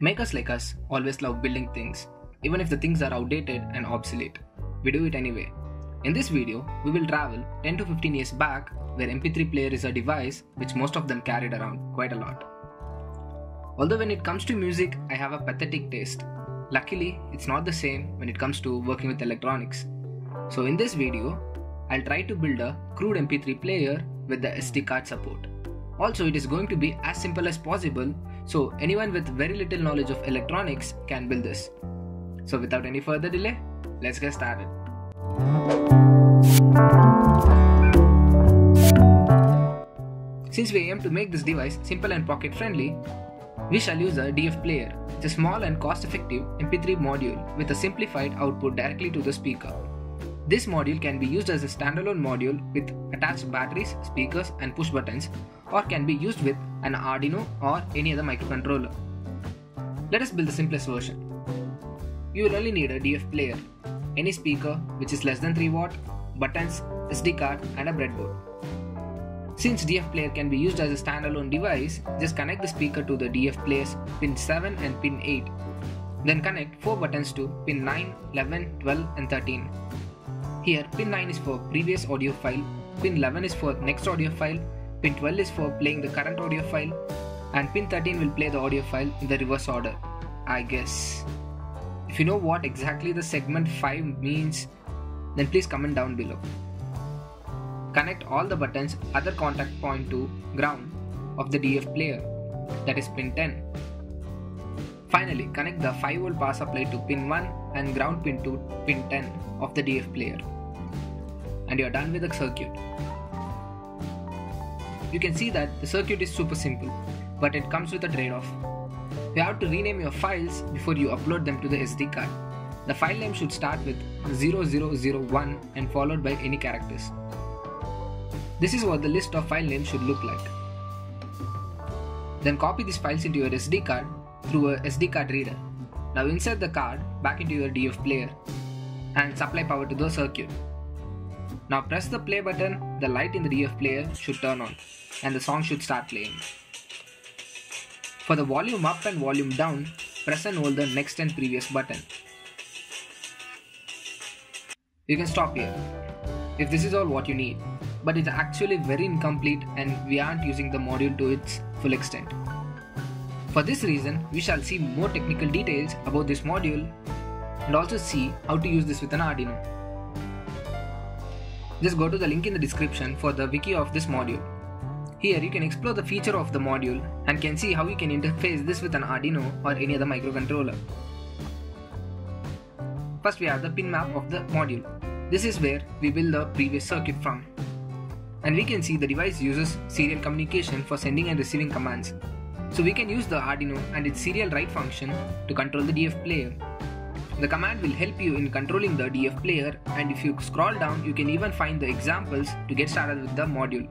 Makers like us always love building things, even if the things are outdated and obsolete. We do it anyway. In this video, we will travel 10 to 15 years back where MP3 player is a device which most of them carried around quite a lot. Although when it comes to music, I have a pathetic taste. Luckily, it's not the same when it comes to working with electronics. So in this video, I'll try to build a crude MP3 player with the SD card support. Also, it is going to be as simple as possible, so anyone with very little knowledge of electronics can build this. So without any further delay, let's get started. Since we aim to make this device simple and pocket friendly, we shall use a DF player. It's a small and cost-effective MP3 module with a simplified output directly to the speaker. This module can be used as a standalone module with attached batteries, speakers and push buttons, or can be used with an Arduino or any other microcontroller. Let us build the simplest version. You will only need a DF player, any speaker which is less than 3 watt, buttons, SD card and a breadboard. Since DF player can be used as a standalone device, just connect the speaker to the DF player's pin 7 and pin 8. Then connect 4 buttons to pin 9, 11, 12 and 13. Here pin 9 is for previous audio file, pin 11 is for next audio file, pin 12 is for playing the current audio file, and pin 13 will play the audio file in the reverse order, I guess. If you know what exactly the segment 5 means, then please comment down below. Connect all the buttons other contact point to ground of the DF player, that is pin 10. Finally, connect the 5V power supply to pin 1 and ground pin to pin 10 of the DF player. And you are done with the circuit. You can see that the circuit is super simple, but it comes with a trade-off. You have to rename your files before you upload them to the SD card. The file name should start with 0001 and followed by any characters. This is what the list of file names should look like. Then copy these files into your SD card through a SD card reader. Now insert the card back into your DF player and supply power to the circuit. Now press the play button, the light in the DF player should turn on and the song should start playing. For the volume up and volume down, press and hold the next and previous button. You can stop here if this is all what you need, but it's actually very incomplete and we aren't using the module to its full extent. For this reason, we shall see more technical details about this module and also see how to use this with an Arduino. Just go to the link in the description for the wiki of this module. Here you can explore the feature of the module and can see how you can interface this with an Arduino or any other microcontroller. First we have the pin map of the module. This is where we build the previous circuit from. And we can see the device uses serial communication for sending and receiving commands. So we can use the Arduino and its serial write function to control the DF player. The command will help you in controlling the DF player, and if you scroll down you can even find the examples to get started with the module.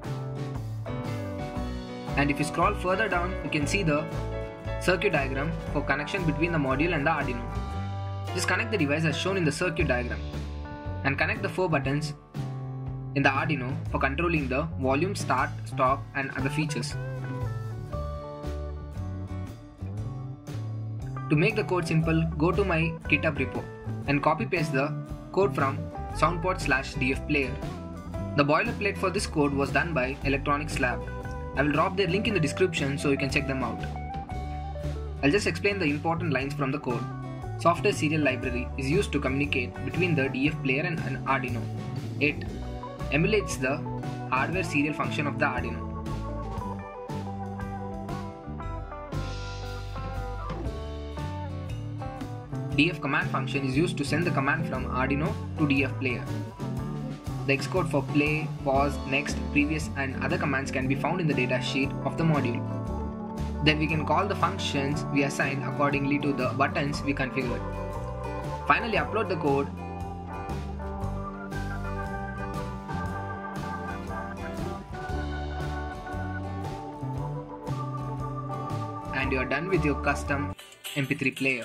And if you scroll further down you can see the circuit diagram for connection between the module and the Arduino. Just connect the device as shown in the circuit diagram and connect the 4 buttons in the Arduino for controlling the volume, start, stop and other features. To make the code simple, go to my GitHub repo and copy paste the code from Soundpod/DF player. The boilerplate for this code was done by Electronics Lab. I will drop their link in the description so you can check them out. I'll just explain the important lines from the code. Software serial library is used to communicate between the DF player and an Arduino. It emulates the hardware serial function of the Arduino. DF command function is used to send the command from Arduino to DF player. The Xcode for play, pause, next, previous and other commands can be found in the datasheet of the module. Then we can call the functions we assigned accordingly to the buttons we configured. Finally upload the code and you are done with your custom MP3 player.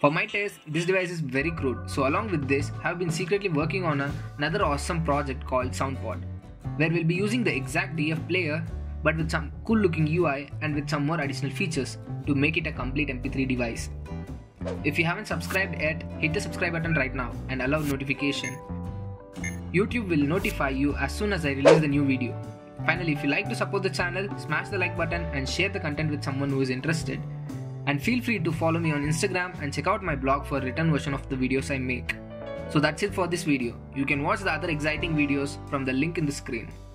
For my taste, this device is very crude, so along with this, I have been secretly working on another awesome project called Soundpod, where we'll be using the exact DF player but with some cool looking UI and with some more additional features to make it a complete MP3 device. If you haven't subscribed yet, hit the subscribe button right now and allow notification. YouTube will notify you as soon as I release the new video. Finally, if you like to support the channel, smash the like button and share the content with someone who is interested. And feel free to follow me on Instagram and check out my blog for a written version of the videos I make. So that's it for this video. You can watch the other exciting videos from the link in the screen.